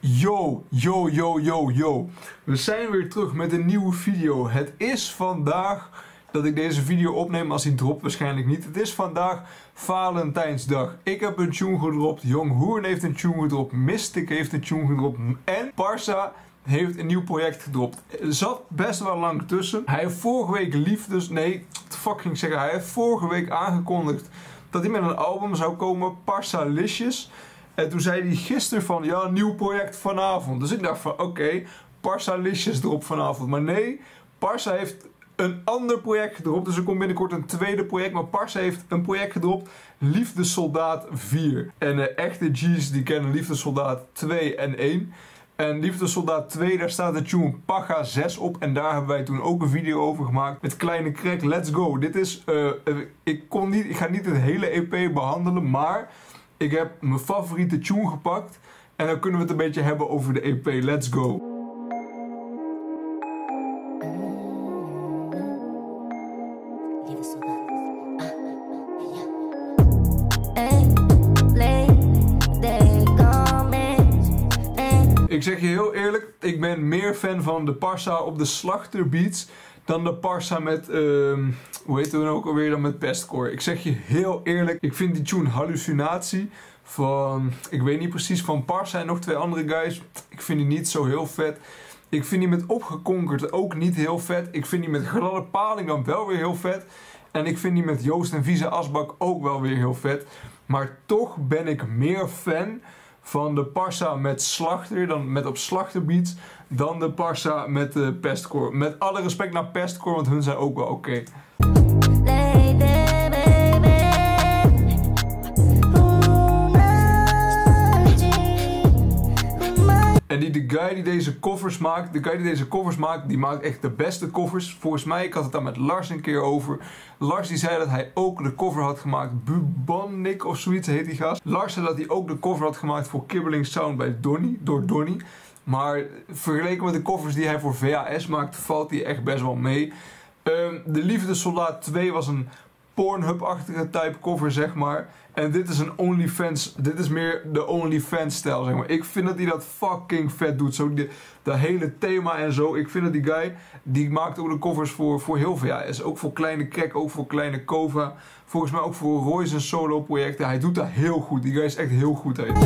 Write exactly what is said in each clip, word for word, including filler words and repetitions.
Yo, yo, yo, yo, yo. We zijn weer terug met een nieuwe video. Het is vandaag dat ik deze video opneem, als hij dropt waarschijnlijk niet. Het is vandaag Valentijnsdag. Ik heb een tune gedropt, Young Hoorn heeft een tune gedropt, Mystic heeft een tune gedropt en Parsa heeft een nieuw project gedropt. Er zat best wel lang tussen. Hij heeft vorige week liefdes... Nee, wat fuck ging ik zeggen? Hij heeft vorige week aangekondigd dat hij met een album zou komen, Parsalicious. En toen zei hij gisteren van, ja, een nieuw project vanavond. Dus ik dacht van, oké, okay, Parsalicious erop vanavond. Maar nee, Parsa heeft een ander project gedropt. Dus er komt binnenkort een tweede project. Maar Parsa heeft een project gedropt, Liefdessoldaat vier. En uh, echte G's die kennen Liefdessoldaat twee en één. En Liefdessoldaat twee, daar staat de tune Paga zes op. En daar hebben wij toen ook een video over gemaakt. Met Kleine Crack, let's go. Dit is, uh, ik, kon niet, ik ga niet het hele E P behandelen, maar ik heb mijn favoriete tune gepakt. En dan kunnen we het een beetje hebben over de E P. Let's go. Ik zeg je heel eerlijk, ik ben meer fan van de Parsa op de slachterbeats dan de Parsa met, uh, hoe heet het dan ook alweer, dan met Pestcore. Ik zeg je heel eerlijk, ik vind die tune Hallucinatie van, ik weet niet precies, van Parsa en nog twee andere guys. Ik vind die niet zo heel vet. Ik vind die met Opgekonkerd ook niet heel vet. Ik vind die met Gladde Paling dan wel weer heel vet. En ik vind die met Joost en Vieze Asbak ook wel weer heel vet. Maar toch ben ik meer fan van de Parsa met Slachter, dan met op slachterbeats, dan de Parsa met de uh, Pestcore. Met alle respect naar Pestcore, want hun zijn ook wel oké. Okay. En die, de guy die deze covers maakt, de guy die deze covers maakt, die maakt echt de beste covers. Volgens mij, ik had het daar met Lars een keer over. Lars die zei dat hij ook de cover had gemaakt, Bubonic of zoiets heet die gast. Lars zei dat hij ook de cover had gemaakt voor Kibbeling Sound bij Donnie, door Donnie. Maar vergeleken met de covers die hij voor V H S maakt, valt hij echt best wel mee. Um, de Liefdessoldaat twee was een Pornhub-achtige type cover, zeg maar. En dit is een OnlyFans, dit is meer de OnlyFans-stijl, zeg maar. Ik vind dat hij dat fucking vet doet, zo die, dat hele thema en zo. Ik vind dat die guy, die maakt ook de covers voor, voor heel veel, ja, is ook voor Kleine Crack, ook voor Kleine Kova. Volgens mij ook voor Roy zijn solo-projecten. Hij doet dat heel goed, die guy is echt heel goed. Hè.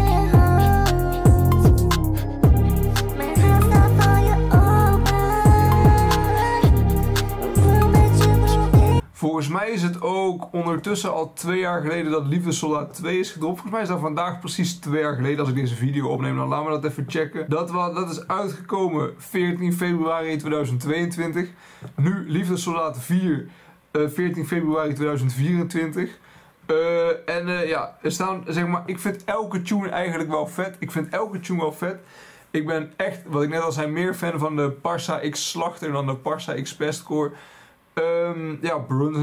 Volgens mij is het ook ondertussen al twee jaar geleden dat Liefdessoldaat twee is gedropt. Volgens mij is dat vandaag precies twee jaar geleden als ik deze video opneem. Dan laten we dat even checken. Dat, was, dat is uitgekomen veertien februari tweeduizend tweeëntwintig. Nu Liefdessoldaat vier, uh, veertien februari tweeduizend vierentwintig. Uh, en uh, ja, er staan, zeg maar, ik vind elke tune eigenlijk wel vet. Ik vind elke tune wel vet. Ik ben echt, wat ik net al zei, meer fan van de Parsa X Slachter dan de Parsa X Pestcore. Um, ja, Brunson.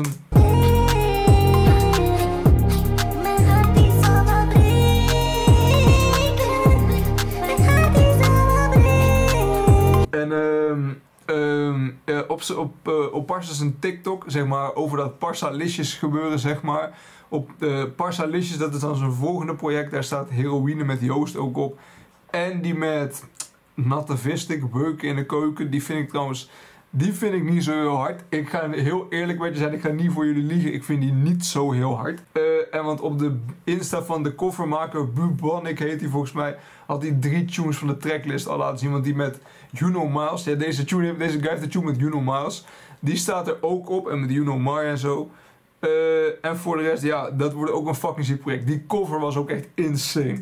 En um, um, uh, op, op, uh, op Parsa's een TikTok, zeg maar, over dat Parsalicious gebeuren, zeg maar. Op uh, Parsalicious, dat is dan zijn volgende project, daar staat Heroïne met Joost ook op. En die met Natte Vistik, Beuken in de Keuken, die vind ik trouwens... Die vind ik niet zo heel hard. Ik ga heel eerlijk met je zijn, ik ga niet voor jullie liegen. Ik vind die niet zo heel hard. Uh, en want op de Insta van de covermaker, Bubonic heet hij volgens mij, had hij drie tunes van de tracklist al laten zien. Want die met Juno Miles, ja, deze, tune, deze guy heeft de tune met Juno Miles. Die staat er ook op en met Juno Mar en zo. Uh, en voor de rest, ja, dat wordt ook een fucking ziek project. Die cover was ook echt insane.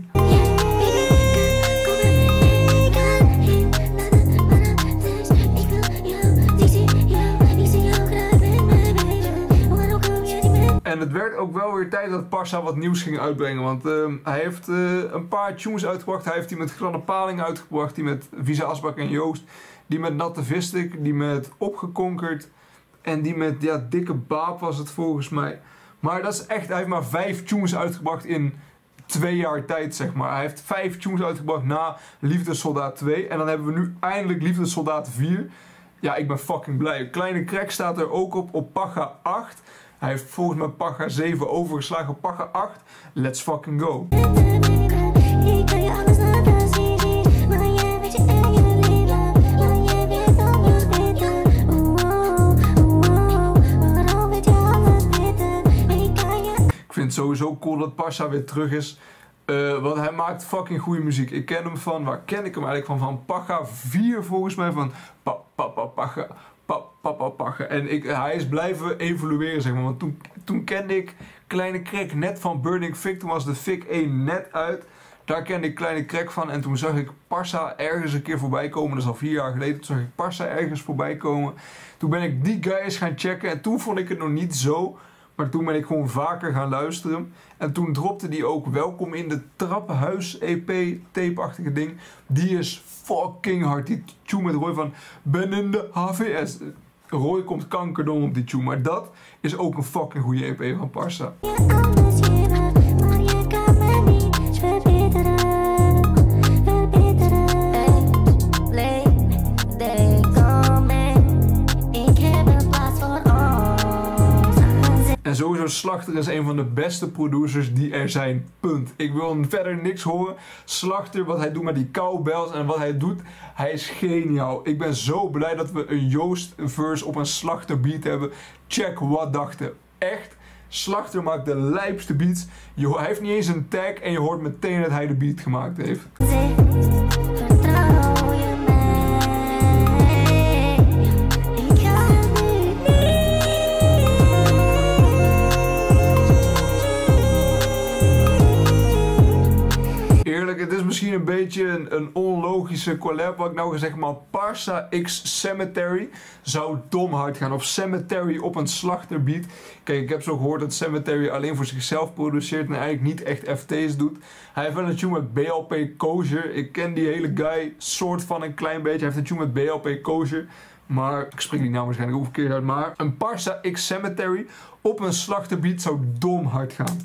En het werd ook wel weer tijd dat Parsa wat nieuws ging uitbrengen. Want uh, hij heeft uh, een paar tunes uitgebracht. Hij heeft die met Gladde Paling uitgebracht. Die met Vieze Asbak en Joost. Die met Natte Vistik. Die met Opgekonkerd. En die met, ja, Dikke Baap was het volgens mij. Maar dat is echt, hij heeft maar vijf tunes uitgebracht in twee jaar tijd, zeg maar. Hij heeft vijf tunes uitgebracht na Liefdessoldaat twee. En dan hebben we nu eindelijk Liefdessoldaat vier. Ja, ik ben fucking blij. Kleine Crack staat er ook op, op Paga acht. Hij heeft volgens mij Paga zeven overgeslagen op Paga acht. Let's fucking go. omdat Parsa weer terug is. Uh, want hij maakt fucking goede muziek. Ik ken hem van, waar ken ik hem eigenlijk van? Van Paga vier volgens mij, van pa, pa, pa, Paga, pa, pa, pa, Paga. En ik, hij is blijven evolueren, zeg maar. Want toen, toen kende ik Kleine Krek net van Burning Fik. Toen was de Fik één net uit. Daar kende ik Kleine Krek van. En toen zag ik Parsa ergens een keer voorbij komen. Dat is al vier jaar geleden. Toen zag ik Parsa ergens voorbij komen. Toen ben ik die guys gaan checken. En toen vond ik het nog niet zo. Maar toen ben ik gewoon vaker gaan luisteren. En toen dropte die ook Welkom in de Trappenhuis E P, tape-achtige ding. Die is fucking hard. Die tune met Roy van Ben in de H V S. Roy komt kankerdom op die tune. Maar dat is ook een fucking goede E P van Parsa. En sowieso Slachter is een van de beste producers die er zijn. Punt. Ik wil verder niks horen. Slachter, wat hij doet met die cowbells en wat hij doet, hij is geniaal. Ik ben zo blij dat we een Joost verse op een Slachter beat hebben. Check wat dachten. Echt. Slachter maakt de lijpste beats. Je, hij heeft niet eens een tag en je hoort meteen dat hij de beat gemaakt heeft. Eerlijk, het is misschien een beetje een, een onlogische collab wat ik nou gezegd, maar Parsa x Cemetery zou dom hard gaan. Of Cemetery op een Slachterbeat. Kijk, ik heb zo gehoord dat Cemetery alleen voor zichzelf produceert en eigenlijk niet echt F T's doet. Hij heeft wel een tune met B L P Kosher. Ik ken die hele guy soort van een klein beetje. Hij heeft een tune met B L P Kosher. Maar ik spreek die naam waarschijnlijk ook verkeerd uit. Maar een Parsa x Cemetery op een Slachterbeat zou dom hard gaan.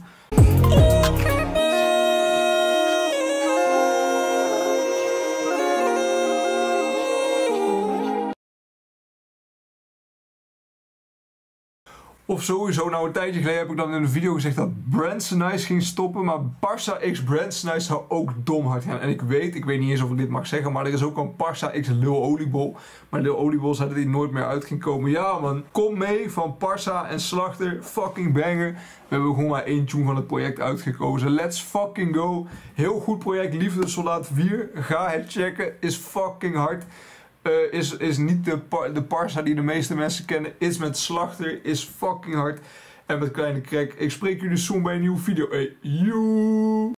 Of sowieso, nou een tijdje geleden heb ik dan in een video gezegd dat Bransonize ging stoppen. Maar Parsa x Bransonize zou ook dom hard gaan. En ik weet, ik weet niet eens of ik dit mag zeggen, maar er is ook een Parsa x Lil Oliebol. Maar Lil Oliebol zei dat hij nooit meer uit ging komen. Ja man, kom mee van Parsa en Slachter, fucking banger. We hebben gewoon maar één tune van het project uitgekozen. Let's fucking go. Heel goed project, Liefde Soldaat vier. Ga het checken, is fucking hard. Uh, is, is niet de, par de Parsa die de meeste mensen kennen. Is met Slachter. Is fucking hard. En met Kleine Krek. Ik spreek jullie soon bij een nieuwe video. Hey, you.